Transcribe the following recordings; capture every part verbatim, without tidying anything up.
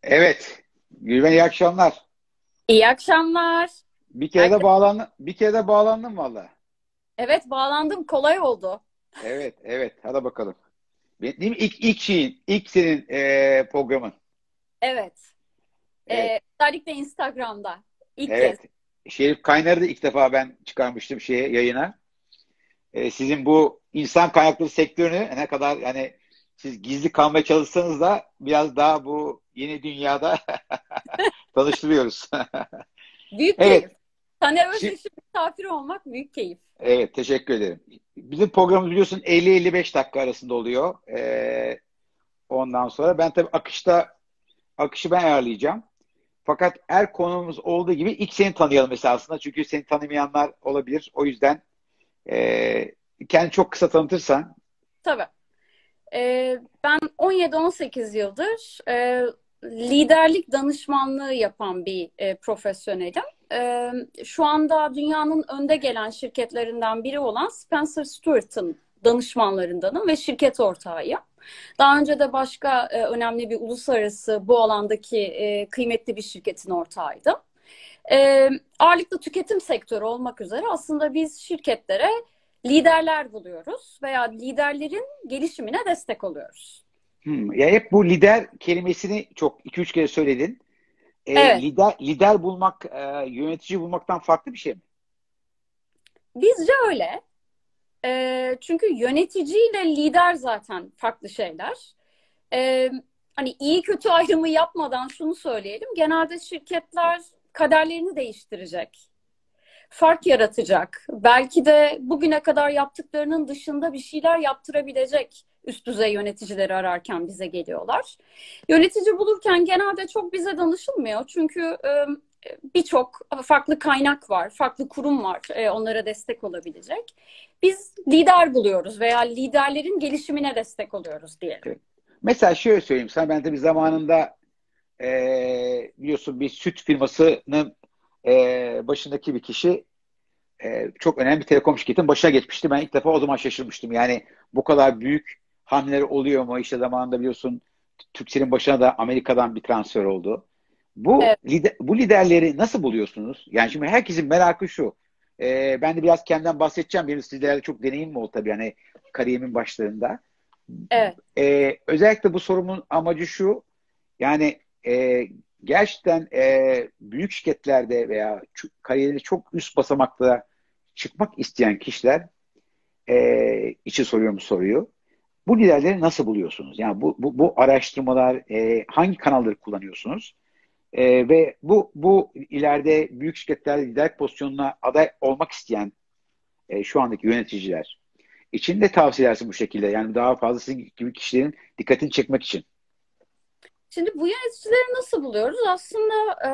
Evet. Gülben iyi akşamlar. İyi akşamlar. Bir kere de Herkes... bağlandım. Bir kere de bağlandım valla. Evet, bağlandım. Kolay oldu. Evet, evet. Hadi bakalım. Benim değil mi? İlk, ilk şeyin, ilk senin eee, programın. Evet. Evet, Ee, özellikle Instagram'da. İlk kez. evet. Şerif Kaynar'ı da ilk defa ben çıkarmıştım şeye, yayına. Eee, sizin bu insan kaynaklı sektörünü ne kadar yani siz gizli kalmaya çalışsanız da biraz daha bu yeni dünyada tanıştırıyoruz. Büyük keyif. Evet. Taner Şi- Özdeş'in misafiri olmak büyük keyif. Evet, teşekkür ederim. Bizim programımız biliyorsun elli elli beş dakika arasında oluyor. Ee, ondan sonra ben tabii akışta akışı ben ayarlayacağım. Fakat her konumuz olduğu gibi ilk seni tanıyalım esasında. Çünkü seni tanımayanlar olabilir. O yüzden ee, kendini çok kısa tanıtırsan. Tabii. Ee, ben on yedi on sekiz yıldır e, liderlik danışmanlığı yapan bir e, profesyonelim. E, şu anda dünyanın önde gelen şirketlerinden biri olan Spencer Stuart'ın danışmanlarındanım ve şirket ortağıyım. Daha önce de başka e, önemli bir uluslararası bu alandaki e, kıymetli bir şirketin ortağıydım. E, Ağırlıklı tüketim sektörü olmak üzere aslında biz şirketlere liderler buluyoruz veya liderlerin gelişimine destek oluyoruz. Hmm, ya hep bu lider kelimesini çok iki üç kere söyledin. Ee, Evet, lider lider bulmak, e, yönetici bulmaktan farklı bir şey mi? bizce öyle. E, çünkü yöneticiyle lider zaten farklı şeyler. E, Hani iyi kötü ayrımı yapmadan şunu söyleyelim. Genelde şirketler kaderlerini değiştirecek, fark yaratacak. Belki de bugüne kadar yaptıklarının dışında bir şeyler yaptırabilecek üst düzey yöneticileri ararken bize geliyorlar. Yönetici bulurken genelde çok bize danışılmıyor. Çünkü e, birçok farklı kaynak var, farklı kurum var e, onlara destek olabilecek. Biz lider buluyoruz veya liderlerin gelişimine destek oluyoruz diyelim. Evet. Mesela şöyle söyleyeyim sana, ben tabii zamanında e, biliyorsun bir süt firmasının e, başındaki bir kişi e, çok önemli bir telekom şirketin başına geçmişti. Ben ilk defa o zaman şaşırmıştım. Yani bu kadar büyük hamleler oluyor mu? İşte zamanında biliyorsun Türkcell'in başına da Amerika'dan bir transfer oldu. Bu Evet. lider, bu liderleri nasıl buluyorsunuz? Yani şimdi herkesin merakı şu. E, ben de biraz kendimden bahsedeceğim. Benim liderlerle çok deneyimim oldu tabii. Yani kariyerimin başlarında. Evet. E, özellikle bu sorumun amacı şu. Yani e, gerçekten e, büyük şirketlerde veya ç- kariyeri çok üst basamakta çıkmak isteyen kişiler e, için soruyorum bu soruyu. Bu liderleri nasıl buluyorsunuz? Yani bu, bu, bu araştırmalar e, hangi kanalları kullanıyorsunuz? E, ve bu bu ileride büyük şirketlerde lider pozisyonuna aday olmak isteyen e, şu andaki yöneticiler için de tavsiye edersin bu şekilde. Yani daha fazla sizin gibi kişilerin dikkatini çekmek için. Şimdi bu yöneticileri nasıl buluyoruz? Aslında e,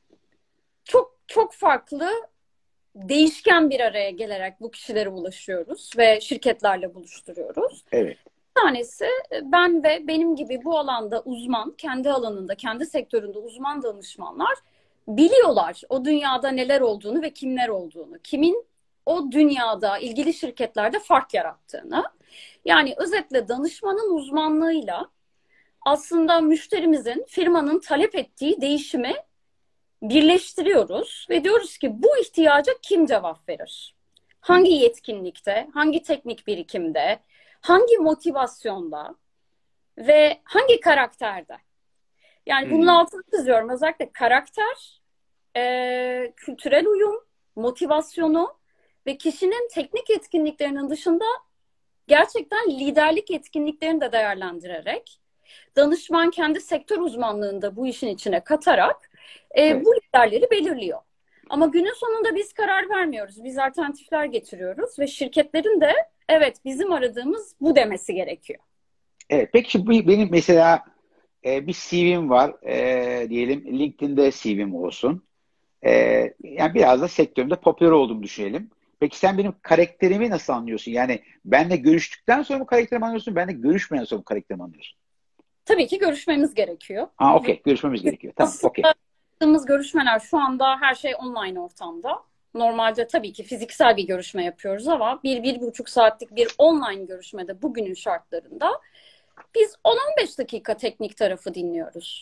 çok çok farklı değişken bir araya gelerek bu kişilere ulaşıyoruz ve şirketlerle buluşturuyoruz. Evet. Bir tanesi ben ve benim gibi bu alanda uzman, kendi alanında, kendi sektöründe uzman danışmanlar biliyorlar o dünyada neler olduğunu ve kimler olduğunu, kimin o dünyada ilgili şirketlerde fark yarattığını. Yani özetle danışmanın uzmanlığıyla aslında müşterimizin, firmanın talep ettiği değişimi birleştiriyoruz ve diyoruz ki bu ihtiyaca kim cevap verir? Hangi Hmm. yetkinlikte, hangi teknik birikimde, hangi motivasyonda ve hangi karakterde? Yani bunun Hmm. altını çiziyorum. Özellikle karakter, e, kültürel uyum, motivasyonu ve kişinin teknik yetkinliklerinin dışında gerçekten liderlik yetkinliklerini de değerlendirerek danışman kendi sektör uzmanlığında bu işin içine katarak e, Evet. bu liderleri belirliyor. Ama günün sonunda biz karar vermiyoruz. Biz alternatifler getiriyoruz ve şirketlerin de evet bizim aradığımız bu demesi gerekiyor. Evet. Peki şimdi bu- benim mesela e, bir C V'm var. E, diyelim LinkedIn'de C V'm olsun. E, yani biraz da sektörümde popüler olduğumu düşünelim. Peki sen benim karakterimi nasıl anlıyorsun? Yani benle görüştükten sonra mı karakterimi anlıyorsun? Benle görüşmeden sonra mı karakterimi anlıyorsun? Tabii ki görüşmemiz gerekiyor. Ha, Ve okey. Görüşmemiz gerekiyor. Tamam. Okey. aslında yaptığımız görüşmeler şu anda her şey online ortamda. Normalde tabii ki fiziksel bir görüşme yapıyoruz ama bir, bir buçuk saatlik bir online görüşmede bugünün şartlarında biz on on beş dakika teknik tarafı dinliyoruz.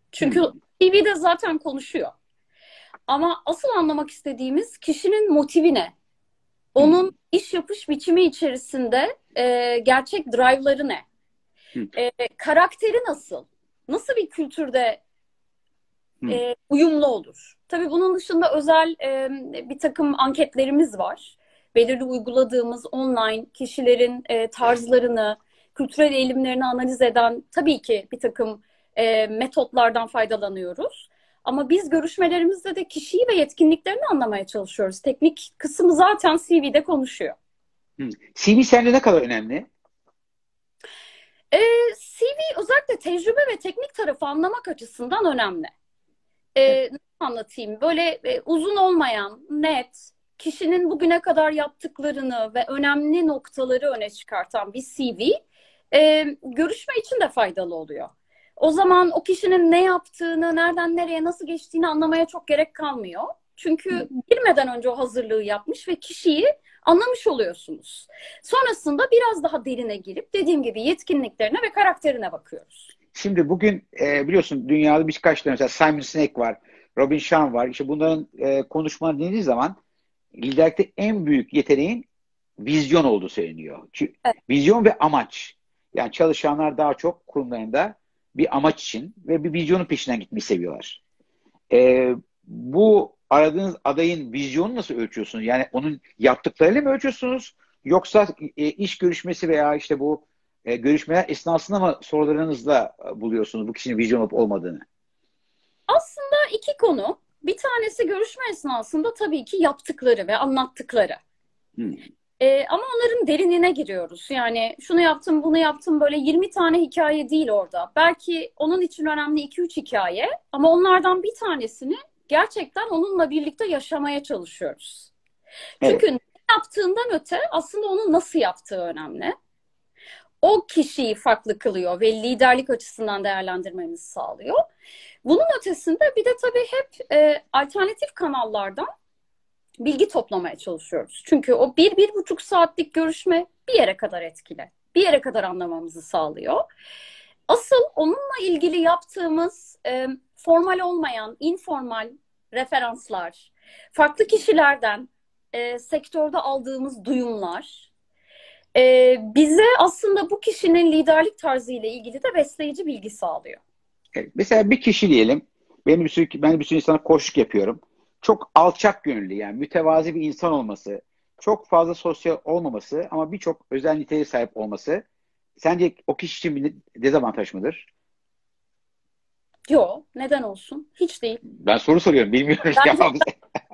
Çünkü Hmm. C V'de zaten konuşuyor. Ama asıl anlamak istediğimiz kişinin motivi ne? Hmm. Onun iş yapış biçimi içerisinde e, gerçek drive'ları ne? Hmm. E, karakteri nasıl? Nasıl bir kültürde Hmm. e, uyumlu olur? Tabii bunun dışında özel e, bir takım anketlerimiz var. Belirli uyguladığımız online kişilerin e, tarzlarını, kültürel eğilimlerini analiz eden tabii ki bir takım e, metotlardan faydalanıyoruz. Ama biz görüşmelerimizde de kişiyi ve yetkinliklerini anlamaya çalışıyoruz. Teknik kısmı zaten C V'de konuşuyor. Hmm. C V sence ne kadar önemli? E, C V özellikle tecrübe ve teknik tarafı anlamak açısından önemli. Evet. E, nasıl anlatayım? Böyle e, uzun olmayan, net, kişinin bugüne kadar yaptıklarını ve önemli noktaları öne çıkartan bir C V e, görüşme için de faydalı oluyor. O zaman o kişinin ne yaptığını, nereden nereye, nasıl geçtiğini anlamaya çok gerek kalmıyor. Hmm. Çünkü girmeden önce o hazırlığı yapmış ve kişiyi anlamış oluyorsunuz. Sonrasında biraz daha derine girip dediğim gibi yetkinliklerine ve karakterine bakıyoruz. Şimdi bugün e, biliyorsun dünyada birkaç tane mesela Simon Sinek var, Robin Sharma var. İşte bunların e, konuşmalarını dinlediği zaman liderlikte en büyük yeteneğin vizyon olduğu söyleniyor. Çünkü Evet. vizyon ve amaç. Yani çalışanlar daha çok kurumlarında bir amaç için ve bir vizyonun peşinden gitmeyi seviyorlar. E, Bu aradığınız adayın vizyonu nasıl ölçüyorsunuz? Yani onun yaptıklarıyla mı ölçüyorsunuz? Yoksa e, iş görüşmesi veya işte bu e, görüşmeler esnasında mı sorularınızla e, buluyorsunuz bu kişinin vizyon olup olmadığını? Aslında iki konu. Bir tanesi görüşme esnasında tabii ki yaptıkları ve anlattıkları. Hmm. Ee, ama onların derinine giriyoruz. Yani şunu yaptım, bunu yaptım böyle yirmi tane hikaye değil orada. Belki onun için önemli iki üç hikaye ama onlardan bir tanesini gerçekten onunla birlikte yaşamaya çalışıyoruz. Evet. Çünkü ne yaptığından öte aslında onun nasıl yaptığı önemli. O kişiyi farklı kılıyor ve liderlik açısından değerlendirmemizi sağlıyor. Bunun ötesinde bir de tabii hep e, alternatif kanallardan bilgi toplamaya çalışıyoruz. Çünkü o bir, bir buçuk saatlik görüşme bir yere kadar etkili. Bir yere kadar anlamamızı sağlıyor. Asıl onunla ilgili yaptığımız e, formal olmayan, informal referanslar, farklı kişilerden e, sektörde aldığımız duyumlar, e, bize aslında bu kişinin liderlik tarzı ile ilgili de besleyici bilgi sağlıyor. Evet. Mesela bir kişi diyelim. Benim bir sürü, ben bir sürü insana koçluk yapıyorum. Çok alçak gönüllü yani mütevazi bir insan olması, çok fazla sosyal olmaması ama birçok özel niteliğe sahip olması sence o kişi için bir dezavantaj mıdır? Yo, neden olsun? Hiç değil. Ben soru soruyorum, bilmiyorum Bence cevabı.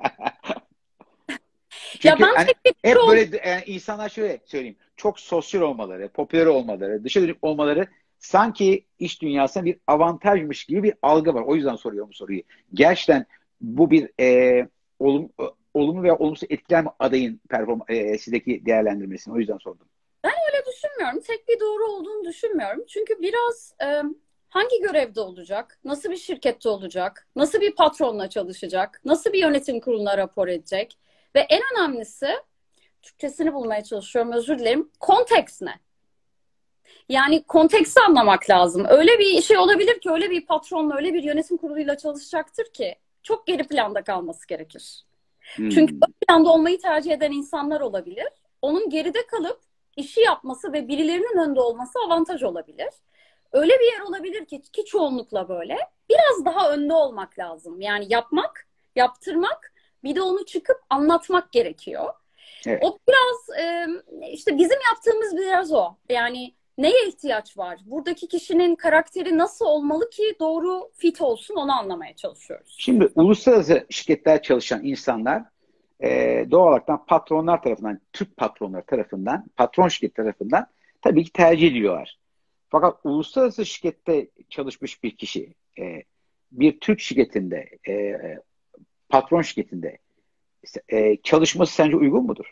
ya Çünkü ben hani tek bir hep rol böyle yani insanlar şöyle söyleyeyim. Çok sosyal olmaları, popüler olmaları, dışa dönük olmaları sanki iş dünyasında bir avantajmış gibi bir algı var. O yüzden soruyorum bu soruyu. Gerçekten bu bir e, olum, olumlu veya olumsuz etkiler mi adayın perform e, sizdeki değerlendirmesini? O yüzden sordum. öyle düşünmüyorum. Tek bir doğru olduğunu düşünmüyorum. Çünkü biraz e, hangi görevde olacak? Nasıl bir şirkette olacak? Nasıl bir patronla çalışacak? Nasıl bir yönetim kuruluna rapor edecek? Ve en önemlisi, Türkçesini bulmaya çalışıyorum, özür dilerim. Konteks ne? Yani konteksti anlamak lazım. Öyle bir şey olabilir ki, öyle bir patronla, öyle bir yönetim kuruluyla çalışacaktır ki çok geri planda kalması gerekir. Çünkü ön Hmm. planda olmayı tercih eden insanlar olabilir. Onun geride kalıp işi yapması ve birilerinin önde olması avantaj olabilir. Öyle bir yer olabilir ki, ki çoğunlukla böyle. Biraz daha önde olmak lazım. Yani yapmak, yaptırmak, bir de onu çıkıp anlatmak gerekiyor. Evet. O biraz e, işte bizim yaptığımız biraz o. Yani neye ihtiyaç var? Buradaki kişinin karakteri nasıl olmalı ki doğru fit olsun, onu anlamaya çalışıyoruz. Şimdi uluslararası şirketler çalışan insanlar e, doğal olarak patronlar tarafından, Türk patronlar tarafından, patron şirket tarafından tabii ki tercih ediliyorlar. Fakat uluslararası şirkette çalışmış bir kişi, e, bir Türk şirketinde, e, patron şirketinde e, çalışması sence uygun mudur?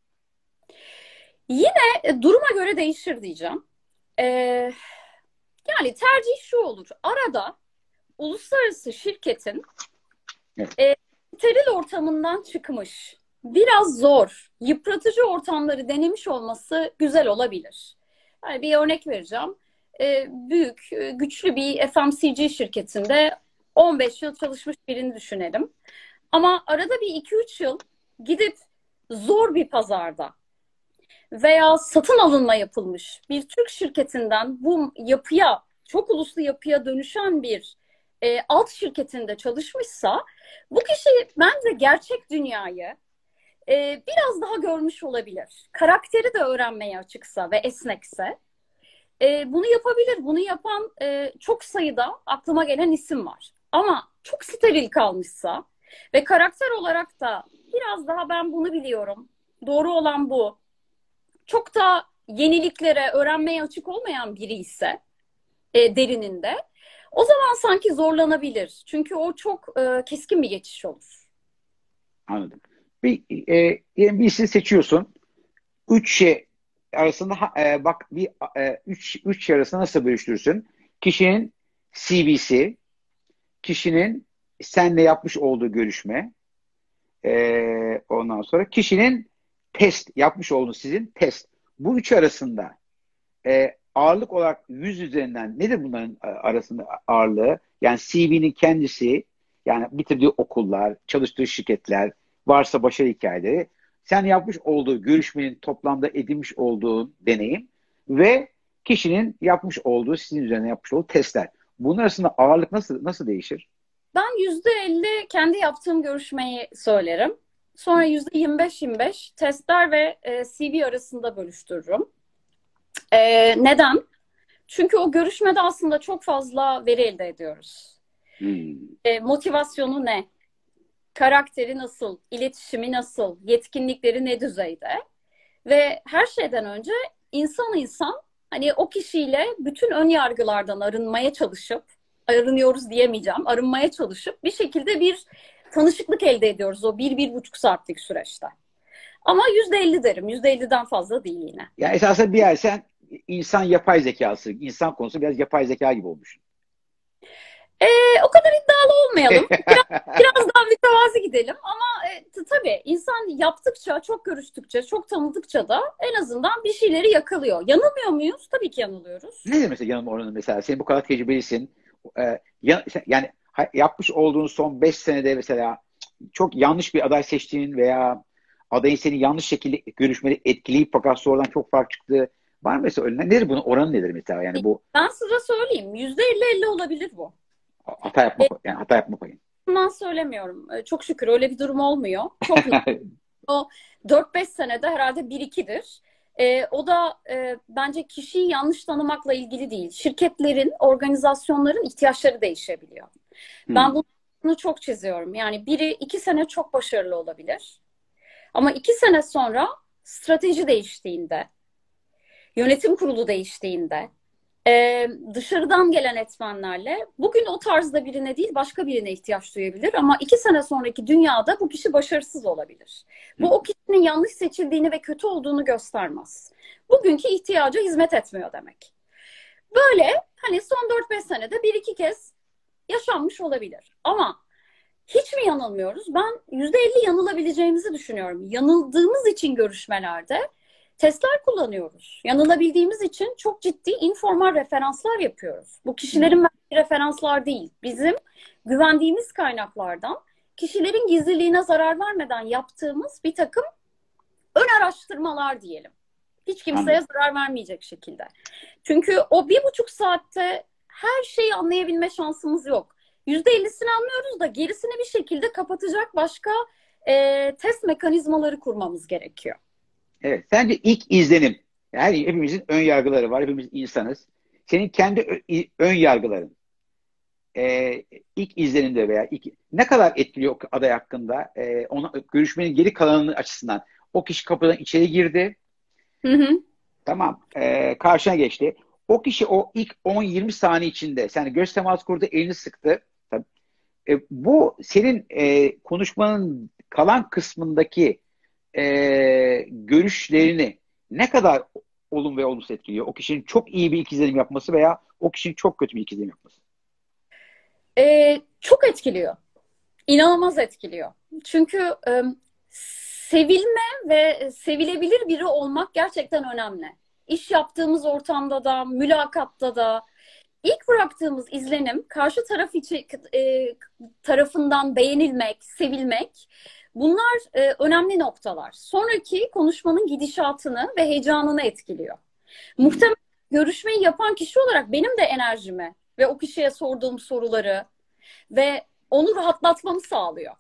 Yine e, duruma göre değişir diyeceğim. E, yani tercih şu olur. Arada uluslararası şirketin Evet. e, steril ortamından çıkmış, biraz zor, yıpratıcı ortamları denemiş olması güzel olabilir. Yani bir örnek vereceğim. e, büyük, e, güçlü bir F M C G şirketinde on beş yıl çalışmış birini düşünelim. Ama arada bir iki üç yıl gidip zor bir pazarda veya satın alınma yapılmış bir Türk şirketinden bu yapıya, çok uluslu yapıya dönüşen bir e, alt şirketinde çalışmışsa, bu kişi bence gerçek dünyayı e, biraz daha görmüş olabilir. Karakteri de öğrenmeye açıksa ve esnekse e, bunu yapabilir. Bunu yapan e, çok sayıda aklıma gelen isim var. Ama çok steril kalmışsa ve karakter olarak da biraz daha ben bunu biliyorum, doğru olan bu, çok da yeniliklere, öğrenmeye açık olmayan biri ise e, derininde, o zaman sanki zorlanabilir. Çünkü o çok e, keskin bir geçiş olur. Anladım. Bir, e, diyelim bir isim seçiyorsun. Üç şey arasında ha- e, bak bir e, üç, üç şey arasında nasıl bölüştürürsün? Kişinin C V'si, kişinin seninle yapmış olduğu görüşme, e, ondan sonra kişinin test yapmış olduğu sizin test. Bu üç arasında e, ağırlık olarak yüz üzerinden nedir bunların e, arasında ağırlığı? Yani C V'nin kendisi, yani bitirdiği okullar, çalıştığı şirketler, varsa başarı hikayeleri, sen yapmış olduğu görüşmenin toplamda edinmiş olduğu deneyim ve kişinin yapmış olduğu, sizin üzerine yapmış olduğu testler. Bunun arasında ağırlık nasıl nasıl değişir? Ben yüzde elli kendi yaptığım görüşmeyi söylerim. Sonra yüzde yirmi beş yirmi beş testler ve e, C V arasında bölüştürürüm. E, neden? Çünkü o görüşmede aslında çok fazla veri elde ediyoruz. Hmm, E, motivasyonu ne? Karakteri nasıl? İletişimi nasıl? Yetkinlikleri ne düzeyde? Ve her şeyden önce insan insan, hani o kişiyle bütün ön yargılardan arınmaya çalışıp, arınıyoruz diyemeyeceğim, arınmaya çalışıp bir şekilde bir tanışıklık elde ediyoruz o bir, bir buçuk saatlik süreçte. Ama yüzde elli derim. Yüzde elliden fazla değil yine. ya esasında bir yer sen insan yapay zekası, insan konusu biraz yapay zeka gibi olmuş. Ee, o kadar iddialı olmayalım. Biraz, biraz daha mütevazi gidelim. Ama e, t- tabii insan yaptıkça, çok görüştükçe, çok tanıdıkça da en azından bir şeyleri yakalıyor. Yanılmıyor muyuz? Tabii ki yanılıyoruz. Nedir mesela yanılma oranı mesela? Sen bu kadar tecrübelisin. Ee, ya- sen- yani ha- yapmış olduğun son beş senede mesela çok yanlış bir aday seçtiğin veya adayın seni yanlış şekilde görüşmede etkileyip fakat sonradan çok fark çıktı. Var mı mesela öyle? Nedir bunun oranı nedir mesela? Yani bu Ben size söyleyeyim. Yüzde elli elli olabilir bu. hata yapma yani hata yapma payı. Bundan söylemiyorum. Ee, Çok şükür öyle bir durum olmuyor. Çok o dört beş senede herhalde bir ikidir. Ee, o da e, bence kişiyi yanlış tanımakla ilgili değil. Şirketlerin, organizasyonların ihtiyaçları değişebiliyor. Ben Hmm, bunu çok çiziyorum. Yani biri iki sene çok başarılı olabilir. Ama iki sene sonra strateji değiştiğinde, yönetim kurulu değiştiğinde, Ee, dışarıdan gelen etmenlerle bugün o tarzda birine değil başka birine ihtiyaç duyabilir ama iki sene sonraki dünyada bu kişi başarısız olabilir. Bu o hmm, kişinin yanlış seçildiğini ve kötü olduğunu göstermez. Bugünkü ihtiyaca hizmet etmiyor demek. Böyle hani son dört beş senede bir iki kez yaşanmış olabilir. Ama hiç mi yanılmıyoruz? Ben yüzde elli yanılabileceğimizi düşünüyorum. Yanıldığımız için görüşmelerde testler kullanıyoruz. Yanılabildiğimiz için çok ciddi informal referanslar yapıyoruz. Bu kişilerin hmm. verdiği referanslar değil. Bizim güvendiğimiz kaynaklardan kişilerin gizliliğine zarar vermeden yaptığımız bir takım ön araştırmalar diyelim. Hiç kimseye Anladım. zarar vermeyecek şekilde. Çünkü o bir buçuk saatte her şeyi anlayabilme şansımız yok. Yüzde ellisini anlıyoruz da gerisini bir şekilde kapatacak başka e, test mekanizmaları kurmamız gerekiyor. Evet. Sence ilk izlenim, her hepimizin ön yargıları var. Hepimiz insanız. Senin kendi ö- ön yargıların e, ilk izlenimde veya ilk, ne kadar etkiliyor o aday hakkında e, ona, görüşmenin geri kalanı açısından. O kişi kapıdan içeri girdi. Hı hı. Tamam. E, karşına geçti. O kişi o ilk on yirmi saniye içinde sen göz teması kurdu, elini sıktı. Tabii. E, bu senin e, konuşmanın kalan kısmındaki e, görüşlerini ne kadar olumlu ve olumsuz etkiliyor? O kişinin çok iyi bir ilk izlenim yapması veya o kişinin çok kötü bir ilk izlenim yapması. E, çok etkiliyor. İnanılmaz etkiliyor. Çünkü e, sevilme ve sevilebilir biri olmak gerçekten önemli. iş yaptığımız ortamda da, mülakatta da ilk bıraktığımız izlenim karşı taraf için, e, tarafından beğenilmek, sevilmek, bunlar e, önemli noktalar. Sonraki konuşmanın gidişatını ve heyecanını etkiliyor. Muhtemelen görüşmeyi yapan kişi olarak benim de enerjimi ve o kişiye sorduğum soruları ve onu rahatlatmamı sağlıyor.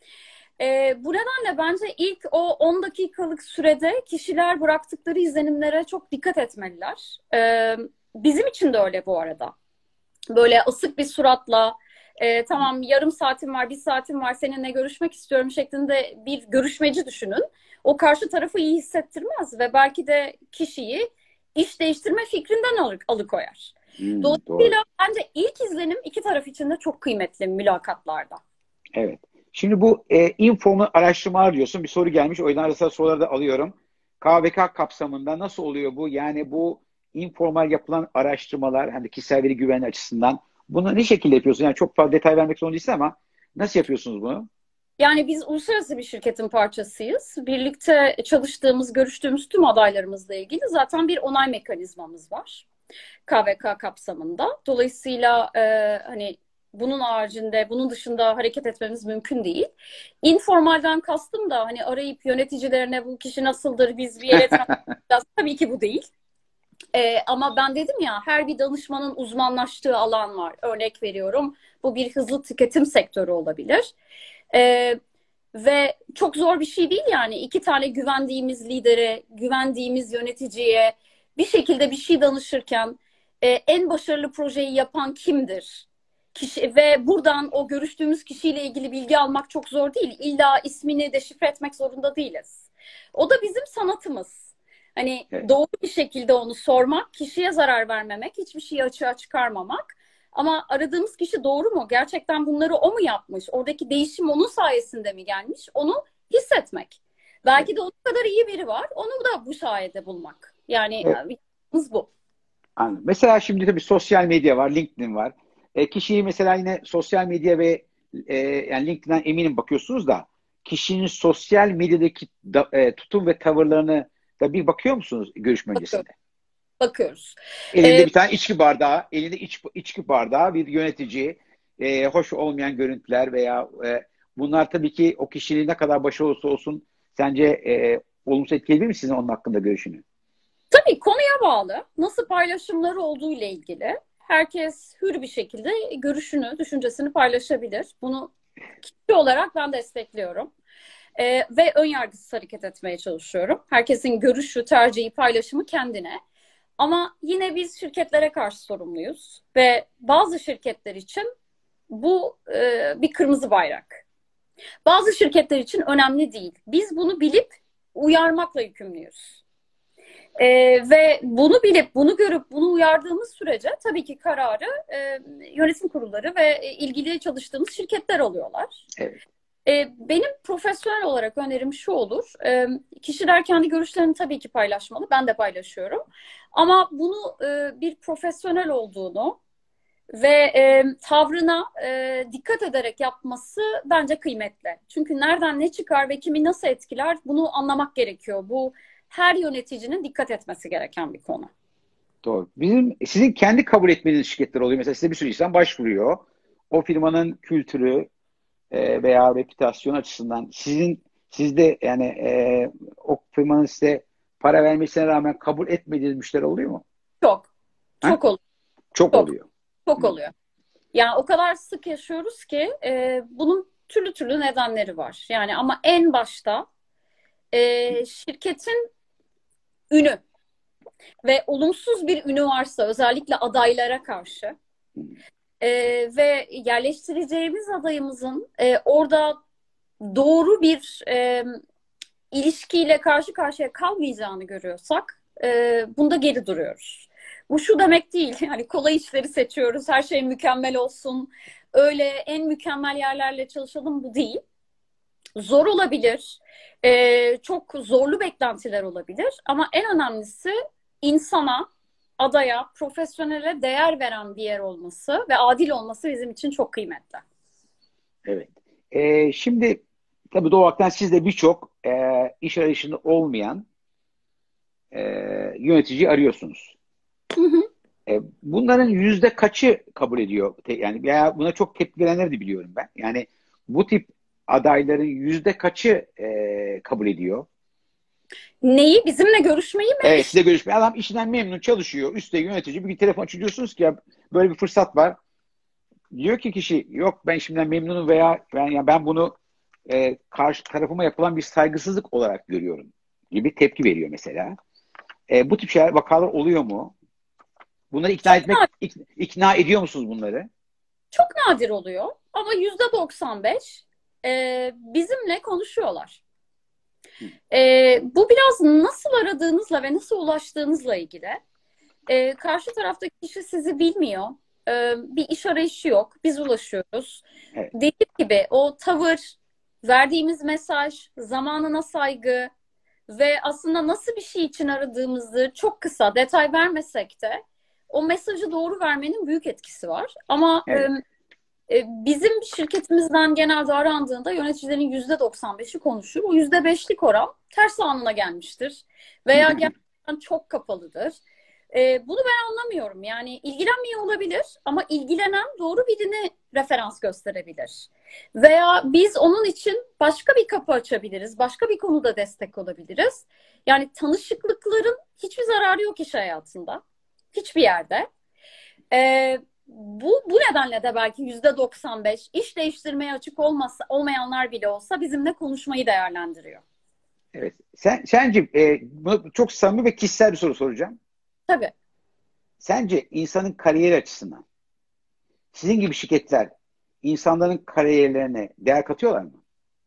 E, bu nedenle bence ilk o on dakikalık sürede kişiler bıraktıkları izlenimlere çok dikkat etmeliler. E, bizim için de öyle bu arada. Böyle asık bir suratla e, tamam yarım saatim var, bir saatim var, seninle görüşmek istiyorum şeklinde bir görüşmeci düşünün. O karşı tarafı iyi hissettirmez ve belki de kişiyi iş değiştirme fikrinden alı alıkoyar. Hmm, doğru. Dolayısıyla bence ilk izlenim iki taraf için de çok kıymetli mülakatlarda. Evet. Şimdi bu e, informal araştırmalar diyorsun. Bir soru gelmiş. O yüzden arasında soruları da alıyorum. K V K kapsamında nasıl oluyor bu? Yani bu informal yapılan araştırmalar, hani kişisel veri güvenliği açısından bunu ne şekilde yapıyorsun? Yani çok fazla detay vermek zorunda değilsin ama nasıl yapıyorsunuz bunu? Yani biz uluslararası bir şirketin parçasıyız. Birlikte çalıştığımız, görüştüğümüz tüm adaylarımızla ilgili zaten bir onay mekanizmamız var K V K kapsamında. Dolayısıyla e, hani bunun haricinde, bunun dışında hareket etmemiz mümkün değil. Informalden kastım da hani arayıp yöneticilerine bu kişi nasıldır, biz bir yere transfer tabii ki bu değil. Ee, ama ben dedim ya, her bir danışmanın uzmanlaştığı alan var. Örnek veriyorum, bu bir hızlı tüketim sektörü olabilir. Ee, ve çok zor bir şey değil yani. İki tane güvendiğimiz lidere, güvendiğimiz yöneticiye bir şekilde bir şey danışırken e, en başarılı projeyi yapan kimdir? Kişi, ve buradan o görüştüğümüz kişiyle ilgili bilgi almak çok zor değil. İlla ismini deşifre etmek zorunda değiliz. O da bizim sanatımız. Hani Evet. doğru bir şekilde onu sormak, kişiye zarar vermemek, hiçbir şeyi açığa çıkarmamak. Ama aradığımız kişi doğru mu? Gerçekten bunları o mu yapmış? Oradaki değişim onun sayesinde mi gelmiş? Onu hissetmek. Belki de onun kadar iyi biri var. Onu da bu sayede bulmak. Yani Evet. yapımız bu. Anladım. Mesela şimdi tabii sosyal medya var, LinkedIn var. E, kişiyi mesela yine sosyal medya ve e, yani LinkedIn'den eminim bakıyorsunuz da kişinin sosyal medyadaki da, e, tutum ve tavırlarını da bir bakıyor musunuz görüşme öncesinde? Bakıyoruz. Bakıyoruz. Elinde Ee, bir tane içki bardağı, elinde iç, içki bardağı bir yönetici, e, hoş olmayan görüntüler veya e, bunlar tabii ki o kişinin ne kadar başarılı olursa olsun sence e, olumsuz etkileyebilir mi sizin onun hakkında görüşünü? tabii konuya bağlı. Nasıl paylaşımları olduğu ile ilgili. Herkes hür bir şekilde görüşünü, düşüncesini paylaşabilir. Bunu kişi olarak ben destekliyorum. Ee, ve ön yargısız hareket etmeye çalışıyorum. Herkesin görüşü, tercihi, paylaşımı kendine. Ama yine biz şirketlere karşı sorumluyuz. Ve bazı şirketler için bu e, bir kırmızı bayrak. Bazı şirketler için önemli değil. Biz bunu bilip uyarmakla yükümlüyüz. E, ve bunu bilip, bunu görüp, bunu uyardığımız sürece tabii ki kararı e, yönetim kurulları ve ilgili çalıştığımız şirketler alıyorlar. Evet. E, benim profesyonel olarak önerim şu olur. E, kişiler kendi görüşlerini tabii ki paylaşmalı. Ben de paylaşıyorum. Ama bunu e, bir profesyonel olduğunu ve e, tavrına e, dikkat ederek yapması bence kıymetli. Çünkü nereden ne çıkar ve kimi nasıl etkiler bunu anlamak gerekiyor. Bu her yöneticinin dikkat etmesi gereken bir konu. Doğru. Bizim sizin kendi kabul etmediğiniz şirketler oluyor. Mesela size bir sürü insan başvuruyor. O firmanın kültürü e, veya reputasyon açısından sizin sizde yani e, o firmanın size para vermesine rağmen kabul etmediğiniz müşteri oluyor mu? Çok, Ha? çok oluyor, Çok çok, oluyor. çok Hı. oluyor. Yani o kadar sık yaşıyoruz ki e, bunun türlü türlü nedenleri var. Yani ama en başta e, şirketin ünü ve olumsuz bir ünü varsa özellikle adaylara karşı e, ve yerleştireceğimiz adayımızın e, orada doğru bir e, ilişkiyle karşı karşıya kalmayacağını görüyorsak e, bunda geri duruyoruz. Bu şu demek değil, yani kolay işleri seçiyoruz, her şey mükemmel olsun, öyle en mükemmel yerlerle çalışalım, bu değil. Zor olabilir, e, çok zorlu beklentiler olabilir ama en önemlisi insana, adaya, profesyonele değer veren bir yer olması ve adil olması bizim için çok kıymetli. Evet. E, şimdi tabii doğal olarak siz de birçok e, iş arayışında olmayan e, yöneticiyi arıyorsunuz. Hı hı. E, bunların yüzde kaçı kabul ediyor? Te- yani veya buna çok tepki verenleri de biliyorum ben. Yani bu tip adayların yüzde kaçı e, kabul ediyor? Neyi? Bizimle görüşmeyi mi? Evet, İş... size görüşme. Adam işinden memnun çalışıyor. Üstte yönetici bir gün telefon açıyor, diyorsunuz ki ya böyle bir fırsat var. Diyor ki kişi yok ben işimden memnunum veya ben ya ben bunu e, karşı tarafıma yapılan bir saygısızlık olarak görüyorum gibi tepki veriyor mesela. E, bu tip şeyler vakalar oluyor mu? Bunları ikna Çok etmek nadir, ik- ikna ediyor musunuz bunları? çok nadir oluyor. Ama yüzde doksan beş e, bizimle konuşuyorlar. Hı. E, bu biraz nasıl aradığınızla ve nasıl ulaştığınızla ilgili. E, karşı taraftaki kişi sizi bilmiyor. E, bir iş arayışı yok. Biz ulaşıyoruz. Evet. Dediğim gibi o tavır, verdiğimiz mesaj, zamanına saygı ve aslında nasıl bir şey için aradığımızı çok kısa detay vermesek de o mesajı doğru vermenin büyük etkisi var. Ama e, Evet. e, bizim şirketimizden genelde arandığında yöneticilerin yüzde doksan beşi konuşur. O yüzde beşlik oran ters anına gelmiştir. Veya gerçekten çok kapalıdır. E, bunu ben anlamıyorum. Yani ilgilenmiyor olabilir ama ilgilenen doğru birini referans gösterebilir. Veya biz onun için başka bir kapı açabiliriz. Başka bir konuda destek olabiliriz. Yani tanışıklıkların hiçbir zararı yok iş hayatında. Hiçbir yerde. E, bu, bu nedenle de belki yüzde doksan beş iş değiştirmeye açık olmasa, olmayanlar bile olsa bizimle konuşmayı değerlendiriyor. Evet. Sen, sence e, bu çok samimi ve kişisel bir soru soracağım. Tabii. Sence insanın kariyeri açısından sizin gibi şirketler insanların kariyerlerine değer katıyorlar mı?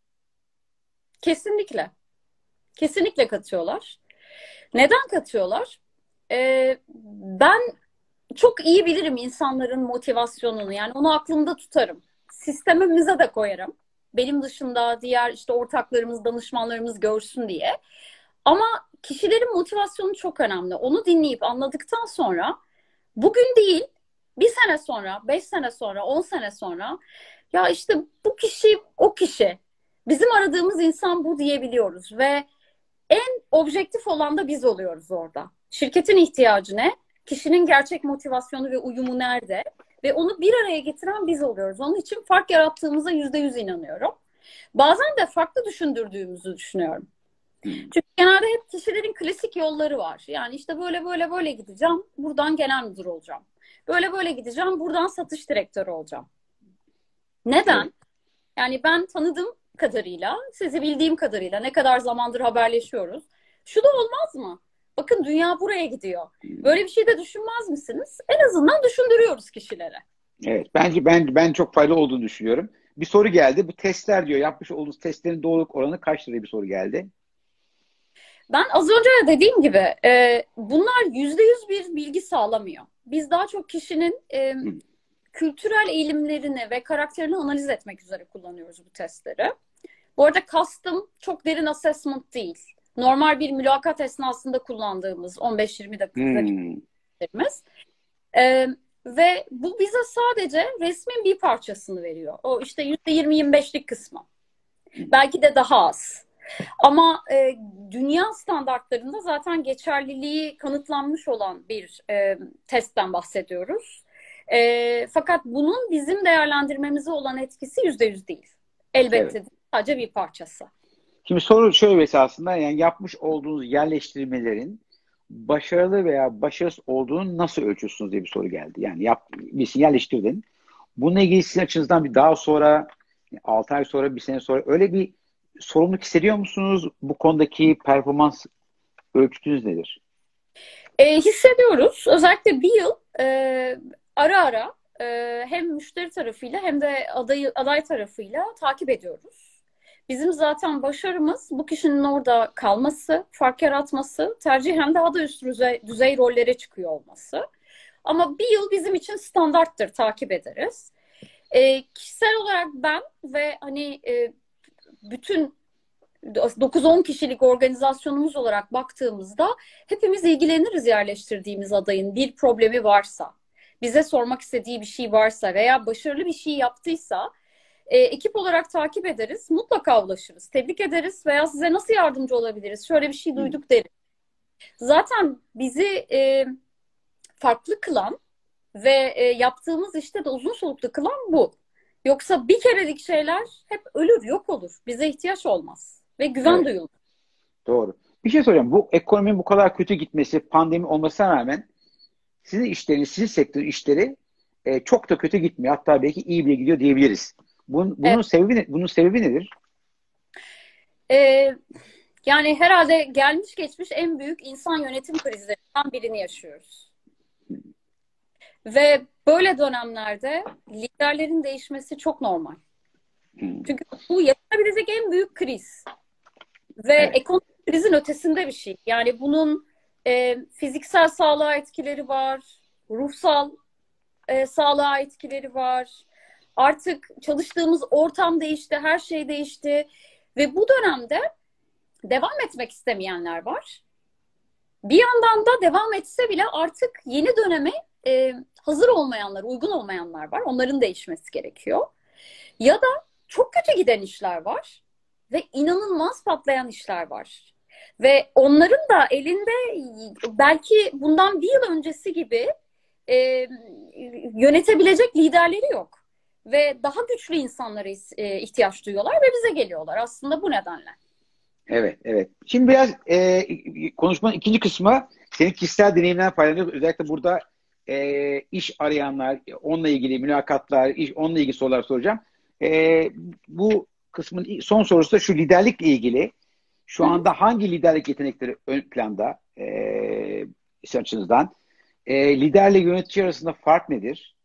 Kesinlikle. Kesinlikle katıyorlar. Neden katıyorlar? Ee, ben çok iyi bilirim insanların motivasyonunu. Yani onu aklımda tutarım. Sistemimize de koyarım. Benim dışında diğer işte ortaklarımız, danışmanlarımız görsün diye. Ama kişilerin motivasyonu çok önemli. Onu dinleyip anladıktan sonra bugün değil, bir sene sonra, beş sene sonra, on sene sonra ya işte bu kişi o kişi. Bizim aradığımız insan bu diyebiliyoruz ve en objektif olan da biz oluyoruz orada. Şirketin ihtiyacı ne? Kişinin gerçek motivasyonu ve uyumu nerede? Ve onu bir araya getiren biz oluyoruz. Onun için fark yarattığımıza yüzde yüz inanıyorum. Bazen de farklı düşündürdüğümüzü düşünüyorum. Hmm. Çünkü genelde hep kişilerin klasik yolları var. Yani işte böyle böyle böyle gideceğim, buradan genel müdür olacağım. Böyle böyle gideceğim, buradan satış direktörü olacağım. Evet. Neden? Yani ben tanıdığım kadarıyla, sizi bildiğim kadarıyla ne kadar zamandır haberleşiyoruz. Şu da olmaz mı? Bakın dünya buraya gidiyor. Hmm. Böyle bir şey de düşünmez misiniz? En azından düşündürüyoruz kişilere. Evet. Bence ben ben çok faydalı olduğunu düşünüyorum. Bir soru geldi. Bu testler diyor. Yapmış olduğunuz testlerin doğruluk oranı kaç diye bir soru geldi. Ben az önce de dediğim gibi e, bunlar yüzde yüz bir bilgi sağlamıyor. Biz daha çok kişinin e, Hmm. kültürel eğilimlerini ve karakterini analiz etmek üzere kullanıyoruz bu testleri. Bu arada custom çok derin assessment değil. Normal bir mülakat esnasında kullandığımız on beş yirmi Hmm. dakikalarımız. Ee, ve bu bize sadece resmin bir parçasını veriyor. O işte yüzde yirmi yirmi beşlik kısmı. Belki de daha az. Ama e, dünya standartlarında zaten geçerliliği kanıtlanmış olan bir e, testten bahsediyoruz. E, fakat bunun bizim değerlendirmemize olan etkisi yüzde yüz değil. Elbette Evet. değil, sadece bir parçası. Şimdi soru şöyle esasında yani yapmış olduğunuz yerleştirmelerin başarılı veya başarısız olduğunu nasıl ölçüyorsunuz diye bir soru geldi. Yani yap, birisini yerleştirdin. Bununla ilgili sizin açınızdan bir daha sonra altı ay sonra bir sene sonra öyle bir sorumluluk hissediyor musunuz? Bu konudaki performans ölçütünüz nedir? E, hissediyoruz. Özellikle bir yıl e, ara ara e, hem müşteri tarafıyla hem de aday, aday tarafıyla takip ediyoruz. Bizim zaten başarımız bu kişinin orada kalması, fark yaratması, tercihen daha da üst düzey, düzey rollere çıkıyor olması. Ama bir yıl bizim için standarttır, takip ederiz. E, kişisel olarak ben ve hani e, bütün dokuz on kişilik organizasyonumuz olarak baktığımızda hepimiz ilgileniriz yerleştirdiğimiz adayın bir problemi varsa, bize sormak istediği bir şey varsa veya başarılı bir şey yaptıysa e, ekip olarak takip ederiz, mutlaka ulaşırız, tebrik ederiz veya size nasıl yardımcı olabiliriz, şöyle bir şey Hmm. duyduk deriz. Zaten bizi e, farklı kılan ve e, yaptığımız işte de uzun soluklu kılan bu. Yoksa bir kerelik şeyler hep ölür, yok olur. Bize ihtiyaç olmaz ve güven Evet, duyulur. doğru. Bir şey soracağım. Bu ekonominin bu kadar kötü gitmesi, pandemi olmasına rağmen sizin işleriniz, sizin sektörün işleri e, çok da kötü gitmiyor. Hatta belki iyi bile gidiyor diyebiliriz. Bunun, bunun Evet. sebebi ne- bunun sebebi nedir? E, Yani herhalde gelmiş geçmiş en büyük insan yönetim krizlerinden birini yaşıyoruz. Ve böyle dönemlerde liderlerin değişmesi çok normal. Hmm, Çünkü bu yaşanabilecek en büyük kriz. Ve evet, ekonomik krizin ötesinde bir şey. Yani bunun e, fiziksel sağlığa etkileri var, ruhsal e, sağlığa etkileri var. Artık çalıştığımız ortam değişti, her şey değişti. Ve bu dönemde devam etmek istemeyenler var. Bir yandan da devam etse bile artık yeni döneme e, hazır olmayanlar, uygun olmayanlar var. Onların değişmesi gerekiyor. Ya da çok kötü giden işler var ve inanılmaz patlayan işler var. Ve onların da elinde belki bundan bir yıl öncesi gibi e, yönetebilecek liderleri yok. Ve daha güçlü insanlara e, ihtiyaç duyuyorlar ve bize geliyorlar aslında bu nedenle. evet, evet. Şimdi biraz e, konuşmanın ikinci kısmı senin kişisel deneyimlerden faydalanıyoruz. Özellikle burada e, iş arayanlar, onunla ilgili mülakatlar, iş, onunla ilgili sorular soracağım. E, bu kısmın son sorusu da şu liderlikle ilgili. Şu Hı hı. anda hangi liderlik yetenekleri ön planda e, sizin açınızdan? E, liderle yönetici arasında fark nedir?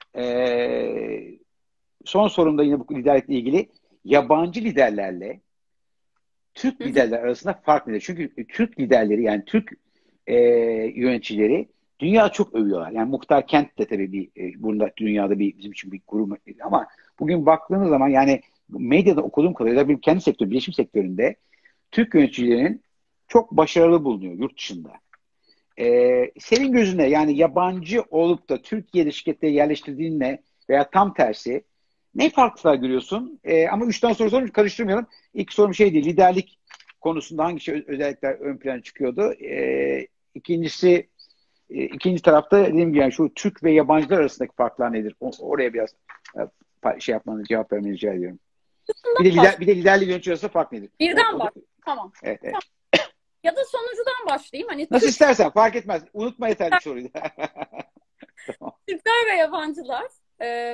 E, son sorum da yine bu liderlikle ilgili. Yabancı liderlerle Türk Hı hı. liderler arasında fark nedir? Çünkü Türk liderleri yani Türk e, yöneticileri dünya çok övüyorlar. Yani Muhtar Kent de tabii bir e, bunda dünyada bir bizim için bir kurum ama bugün baktığınız zaman yani medyada okuduğum kadarıyla benim kendi sektör, bilişim sektöründe Türk yöneticilerin çok başarılı bulunuyor yurt dışında. E, senin gözünde yani yabancı olup da Türkiye'de şirkette yerleştirdiğinle veya tam tersi ne farklar görüyorsun? E, ama üç tane soru sorum karıştırmayalım. İlk sorum şeydi, liderlik konusunda hangi şey özellikler ön plana çıkıyordu? E, ikincisi, e, ikinci tarafta dediğim gibi yani şu Türk ve yabancılar arasındaki farklar nedir? O, oraya biraz e, şey yapmanızı, cevap vermenizi rica ediyorum. Bir de lider, bir de liderle yönetici arasında fark nedir? O, Birden o da, bak. Tamam. evet, evet. Tamam. Ya da sonucudan başlayayım. Hani Nasıl Türk, istersen fark etmez. Unutma yeterli bir soruydu. Tamam. Türkler ve yabancılar e,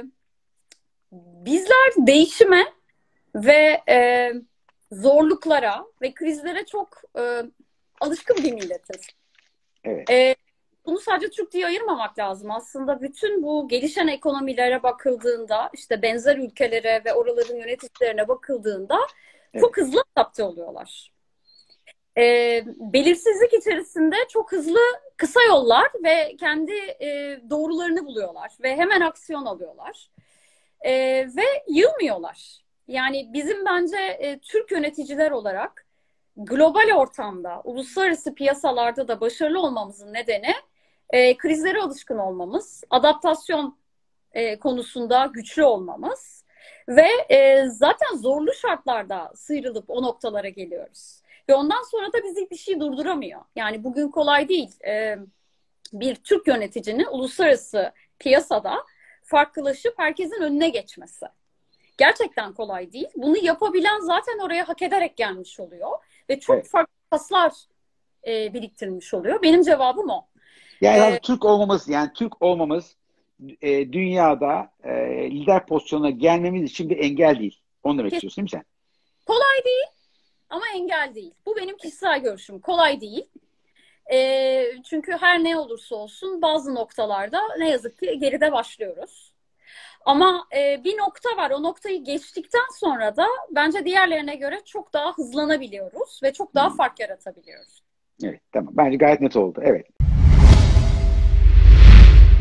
bizler değişime ve e, zorluklara ve krizlere çok e, alışkın bir milletiz. Evet. E, Bunu sadece Türk diye ayırmamak lazım. Aslında bütün bu gelişen ekonomilere bakıldığında, işte benzer ülkelere ve oraların yöneticilerine bakıldığında Evet. çok hızlı adapte oluyorlar. E, Belirsizlik içerisinde çok hızlı kısa yollar ve kendi e, doğrularını buluyorlar ve hemen aksiyon alıyorlar. E, Ve yılmıyorlar. Yani bizim bence e, Türk yöneticiler olarak global ortamda, uluslararası piyasalarda da başarılı olmamızın nedeni e, krizlere alışkın olmamız, adaptasyon e, konusunda güçlü olmamız ve e, zaten zorlu şartlarda sıyrılıp o noktalara geliyoruz. Ve ondan sonra da bizi bir şey durduramıyor. Yani bugün kolay değil. E, bir Türk yöneticinin uluslararası piyasada farklılaşıp herkesin önüne geçmesi. Gerçekten kolay değil. Bunu yapabilen zaten oraya hak ederek gelmiş oluyor. Ve çok Evet. farklı paslar e, biriktirmiş oluyor. Benim cevabım o. Yani E, aslında Türk olmamız yani Türk olmamız e, dünyada e, lider pozisyonuna gelmemiz için bir engel değil. Onu demek istiyorsun değil mi sen? Kolay değil ama engel değil. Bu benim kişisel görüşüm. Kolay değil. E, çünkü her ne olursa olsun bazı noktalarda ne yazık ki geride başlıyoruz. Ama e, bir nokta var. O noktayı geçtikten sonra da bence diğerlerine göre çok daha hızlanabiliyoruz ve çok daha Hmm. fark yaratabiliyoruz. Evet, tamam. Bence gayet net oldu. Evet.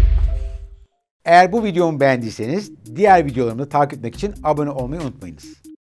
Eğer bu videomu beğendiyseniz diğer videolarımı takip etmek için abone olmayı unutmayınız.